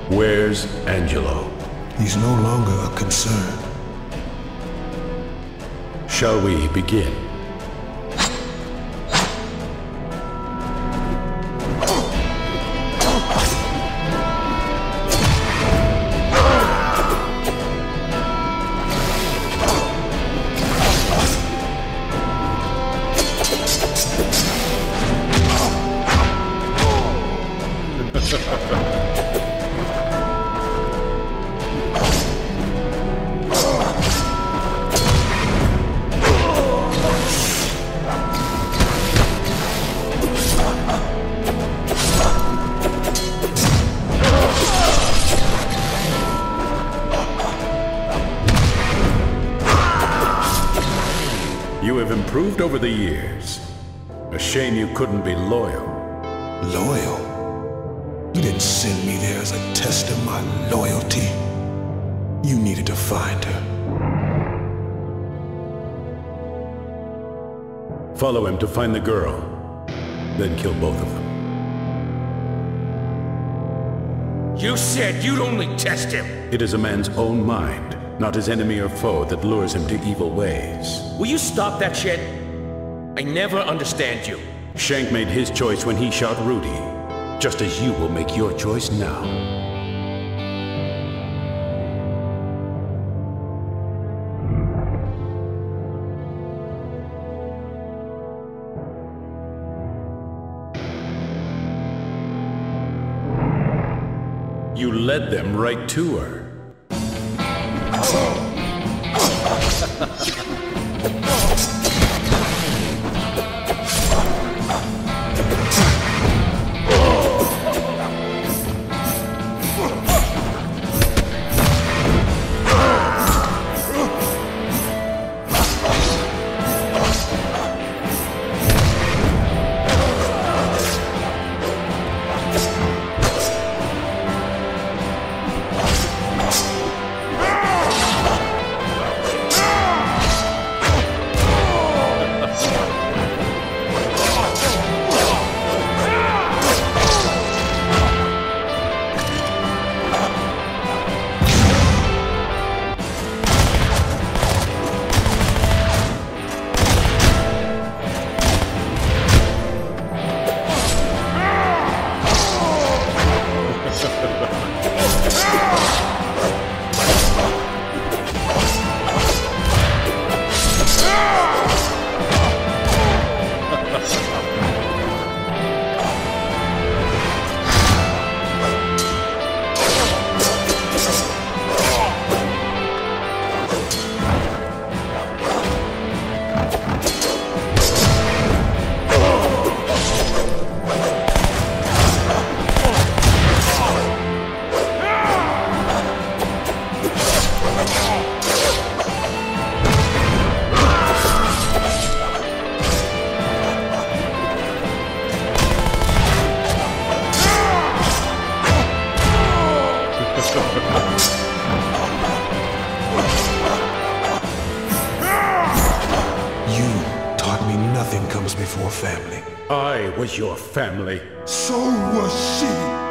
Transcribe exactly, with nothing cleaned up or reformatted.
Where's Angelo? He's no longer a concern. Shall we begin? You have improved over the years. A shame you couldn't be loyal. Loyal? You didn't send me there as a test of my loyalty. You needed to find her. Follow him to find the girl, then kill both of them. You said you'd only test him! It is a man's own mind, not his enemy or foe, that lures him to evil ways. Will you stop that shit? I never understand you. Shank made his choice when he shot Rudy, just as you will make your choice now. You led them right to her. Before family. I was your family. So was she.